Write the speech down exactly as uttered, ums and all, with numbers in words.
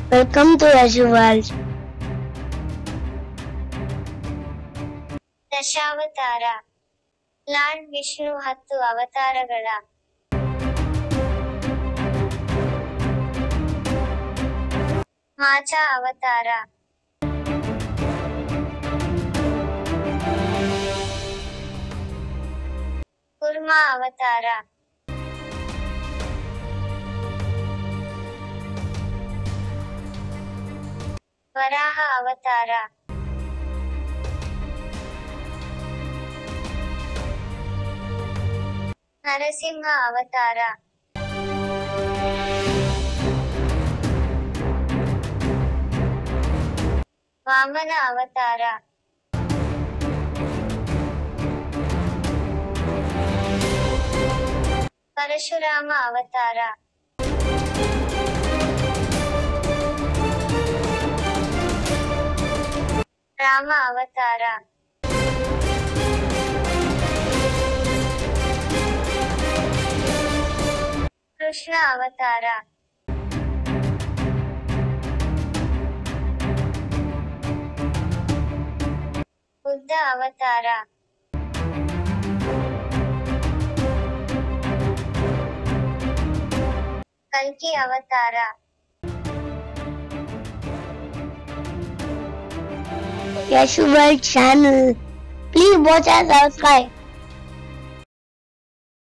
Welcome to Yashuval. Dashavatara. Lord Vishnu ಹತ್ತು ಅವತಾರಗಳ March ಅವತಾರ. ಕುರ್ಮ ಅವತಾರ. ವರಾಹ ಅವತಾರ. ನರಸಿಂಹ ಅವತಾರ. ವಾಮನ ಅವತಾರ. ಪರಶುರಾಮ ಅವತಾರ. ರಾಮ ಅವತಾರ. ಕೃಷ್ಣ ಅವತಾರ. ಬುದ್ಧ ಅವತಾರ. ಕಲ್ಕಿ ಅವತಾರ. Yashuval channel. Please watch and subscribe.